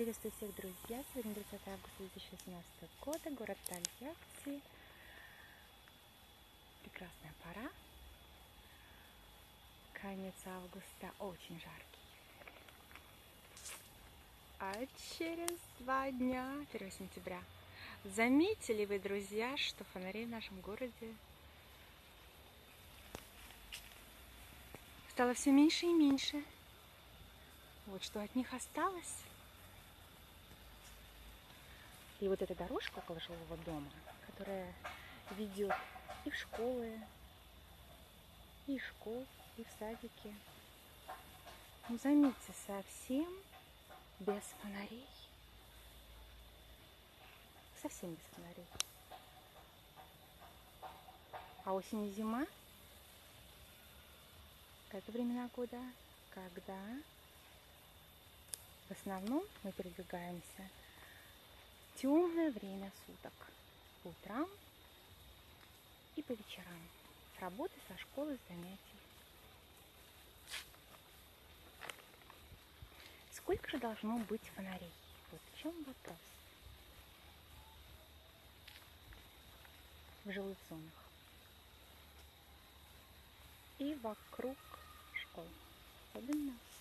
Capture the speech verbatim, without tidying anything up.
Приветствую всех, друзья! Сегодня тридцатое августа две тысячи восемнадцатого года, город Тольятти. Прекрасная пора. Конец августа очень жаркий. А через два дня, первого сентября, заметили вы, друзья, что фонарей в нашем городе стало все меньше и меньше? Вот что от них осталось. И вот эта дорожка около жилого дома, которая ведет и в школы, и в школ, и в садики. Ну, заметьте, совсем без фонарей. Совсем без фонарей. А осень и зима – это времена года, когда в основном мы передвигаемся в темное время суток. По утрам и по вечерам. С работы, со школы, с занятий. Сколько же должно быть фонарей? Вот в чем вопрос. В жилых зонах и вокруг школ, особенно